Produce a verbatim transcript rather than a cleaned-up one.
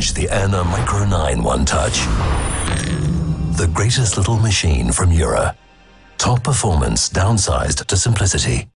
challenge the E N A Micro nine One Touch. The greatest little machine from JURA. Top performance downsized to simplicity.